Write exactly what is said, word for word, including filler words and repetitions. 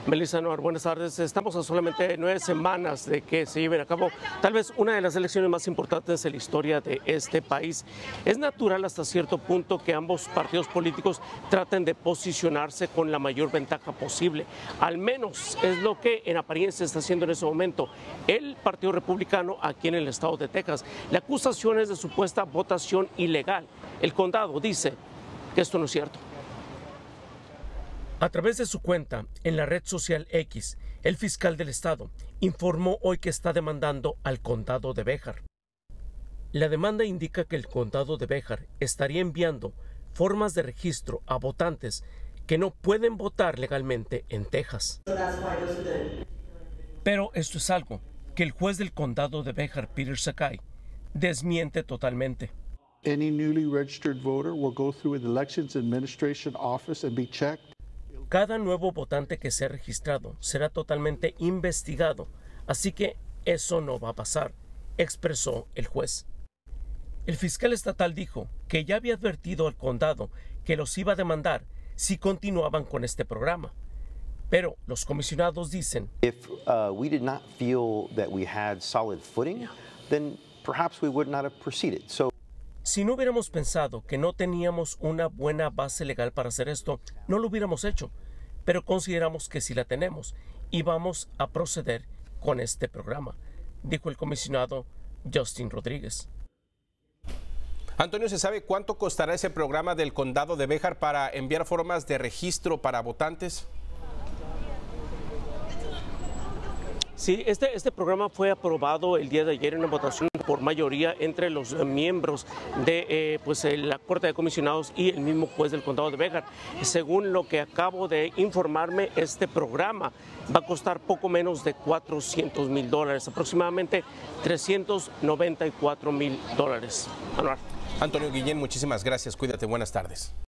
Melissa Noar, buenas tardes. Estamos a solamente nueve semanas de que se lleven a cabo tal vez una de las elecciones más importantes de la historia de este país. Es natural hasta cierto punto que ambos partidos políticos traten de posicionarse con la mayor ventaja posible. Al menos es lo que en apariencia está haciendo en ese momento el Partido Republicano aquí en el estado de Texas. La acusación es de supuesta votación ilegal. El condado dice que esto no es cierto. A través de su cuenta en la red social X, el fiscal del estado informó hoy que está demandando al condado de Béjar. La demanda indica que el condado de Béjar estaría enviando formas de registro a votantes que no pueden votar legalmente en Texas. Pero esto es algo que el juez del condado de Béjar, Peter Sakai, desmiente totalmente. Any newly registered voter will go through the Elections Administration office and be checked. Cada nuevo votante que sea registrado será totalmente investigado, así que eso no va a pasar, expresó el juez. El fiscal estatal dijo que ya había advertido al condado que los iba a demandar si continuaban con este programa. Pero los comisionados dicen, If uh, we did not feel that we had solid footing, then perhaps we would not have proceeded. So si no hubiéramos pensado que no teníamos una buena base legal para hacer esto, no lo hubiéramos hecho, pero consideramos que sí la tenemos y vamos a proceder con este programa, dijo el comisionado Justin Rodríguez. Antonio, ¿se sabe cuánto costará ese programa del condado de Béjar para enviar formas de registro para votantes? Sí, este, este programa fue aprobado el día de ayer en una votación por mayoría entre los miembros de eh, pues, la Corte de Comisionados y el mismo juez del condado de Béjar. Según lo que acabo de informarme, este programa va a costar poco menos de cuatrocientos mil dólares, aproximadamente trescientos noventa y cuatro mil dólares. Anuar. Antonio Guillén, muchísimas gracias. Cuídate. Buenas tardes.